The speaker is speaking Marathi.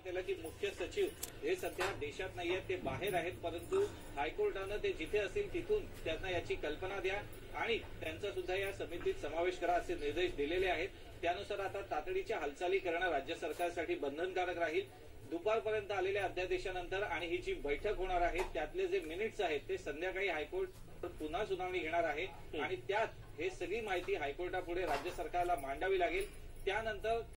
केलं की मुख्य सचिव हे सध्या देशात नाहीयेत, ते बाहेर आहेत, परंतु हायकोर्टानं ते जिथे असतील तिथून त्यांना याची कल्पना द्या आणि त्यांचा सुद्धा या समितीत समावेश करा असे निर्देश दिलेले आहेत। त्यानुसार आता तातडीच्या हालचाली करणं राज्य सरकारसाठी बंधनकारक राहील। दुपारपर्यंत आलेल्या अध्यादेशानंतर आणि ही जी बैठक होणार आहे त्यातले जे मिनिट्स आहेत ते संध्याकाळी हायकोर्ट पुन्हा सुनावणी घेणार आहे आणि त्यात हे सगळी माहिती हायकोर्टापुढे राज्य सरकारला मांडावी लागेल। त्यानंतर